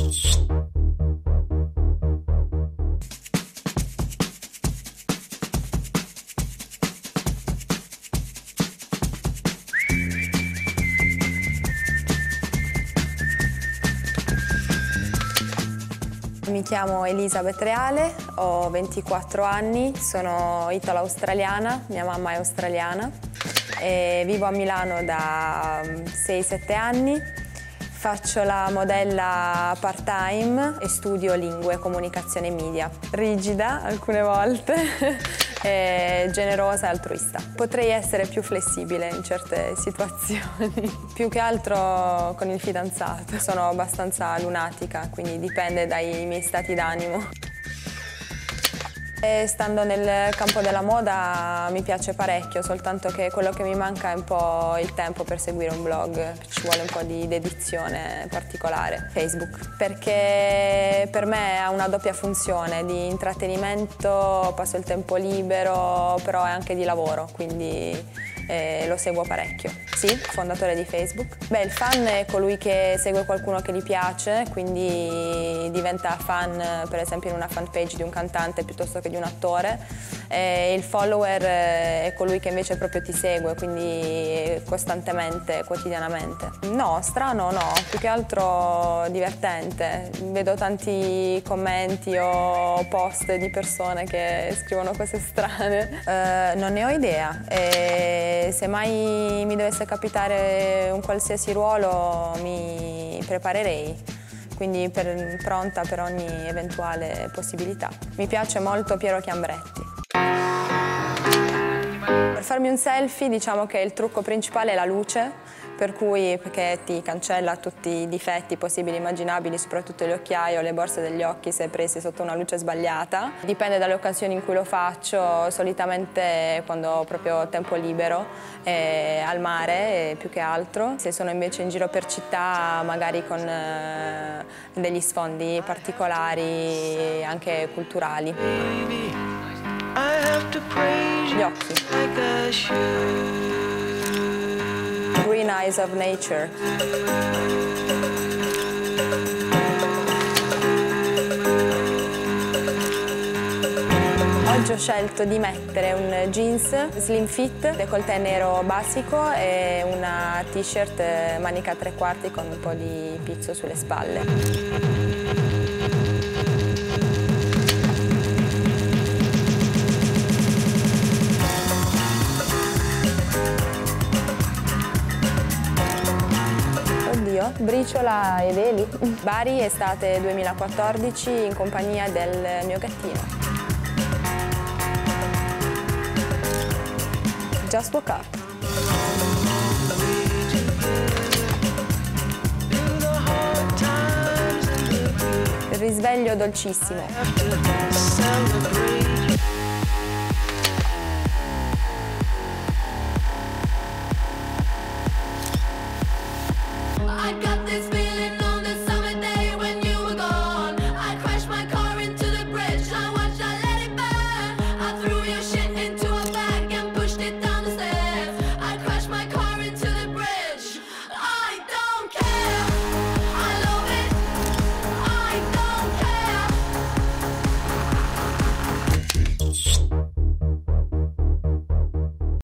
Mi chiamo Elisabeth Reale, ho 24 anni, sono italo-australiana, mia mamma è australiana e vivo a Milano da 6-7 anni. Faccio la modella part-time e studio lingue, comunicazione e media. Rigida alcune volte, e generosa e altruista. Potrei essere più flessibile in certe situazioni, più che altro con il fidanzato. Sono abbastanza lunatica, quindi dipende dai miei stati d'animo. Stando nel campo della moda mi piace parecchio, soltanto che quello che mi manca è un po' il tempo per seguire un blog, ci vuole un po' di dedizione particolare. Facebook, perché per me ha una doppia funzione, di intrattenimento, passo il tempo libero, però è anche di lavoro, quindi lo seguo parecchio. Sì, fondatore di Facebook. Beh, il fan è colui che segue qualcuno che gli piace, quindi diventa fan per esempio in una fanpage di un cantante piuttosto che di un attore. E il follower è colui che invece proprio ti segue, quindi costantemente, quotidianamente. No, strano no, più che altro divertente. Vedo tanti commenti o post di persone che scrivono cose strane. Non ne ho idea. Se mai mi dovesse capitare un qualsiasi ruolo mi preparerei, quindi pronta per ogni eventuale possibilità. Mi piace molto Piero Chiambretti. Per farmi un selfie diciamo che il trucco principale è la luce, perché ti cancella tutti i difetti possibili e immaginabili, soprattutto le occhiaie o le borse degli occhi se presi sotto una luce sbagliata. Dipende dalle occasioni in cui lo faccio, solitamente quando ho proprio tempo libero, al mare più che altro. Se sono invece in giro per città, magari con degli sfondi particolari, anche culturali. Gli occhi. Green Eyes of Nature. Oggi ho scelto di mettere un jeans slim fit, décolleté nero basico e una t-shirt manica a 3/4 con un po' di pizzo sulle spalle. Briciola ed Eli. Bari, estate 2014, in compagnia del mio gattino. Just woke up. Il risveglio dolcissimo.